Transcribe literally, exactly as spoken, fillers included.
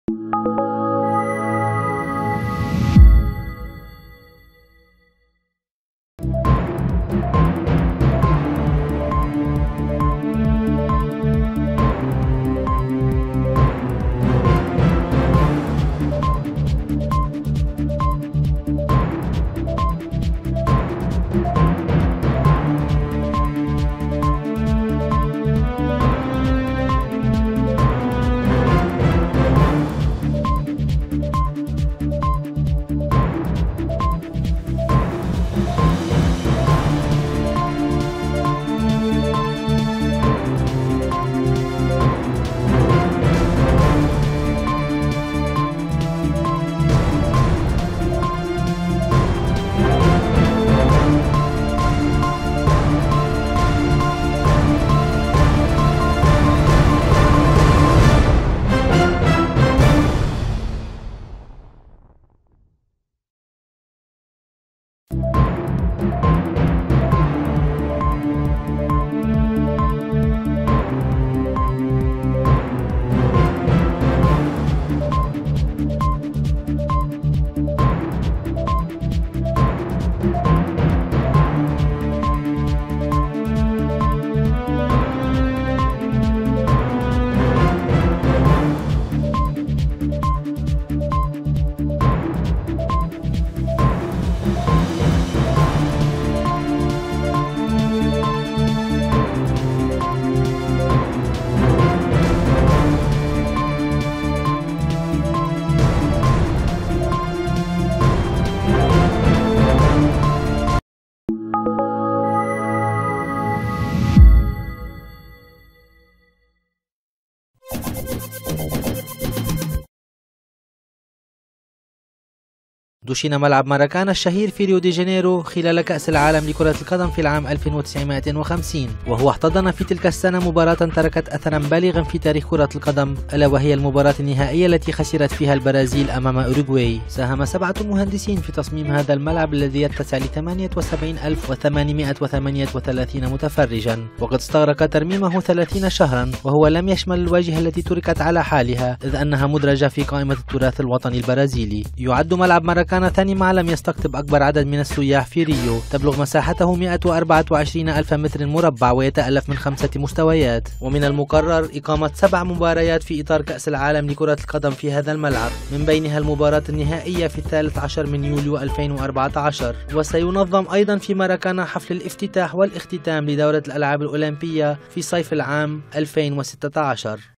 دشن ملعب ماراكانا الشهير في ريو دي جانيرو خلال كأس العالم لكرة القدم في العام ألف وتسعمائة وخمسين، وهو احتضن في تلك السنة مباراة تركت أثرا بالغا في تاريخ كرة القدم، ألا وهي المباراة النهائية التي خسرت فيها البرازيل أمام أوروغواي. ساهم سبعة مهندسين في تصميم هذا الملعب الذي يتسع ل ثمانية وسبعين ألف وثمانمائة وثمانية وثلاثين متفرجا، وقد استغرق ترميمه ثلاثين شهرا، وهو لم يشمل الواجهة التي تركت على حالها إذ أنها مدرجة في قائمة التراث الوطني البرازيلي. يعد ملعب ماراكانا ثاني معلم يستقطب أكبر عدد من السياح في ريو، تبلغ مساحته مائة وأربعة وعشرين ألف متر مربع ويتألف من خمسة مستويات، ومن المقرر إقامة سبع مباريات في إطار كأس العالم لكرة القدم في هذا الملعب، من بينها المباراة النهائية في الثالث عشر من يوليو ألفين وأربعة عشر. وسينظم أيضا في ماراكانا حفل الافتتاح والاختتام لدورة الألعاب الأولمبية في صيف العام ألفين وستة عشر.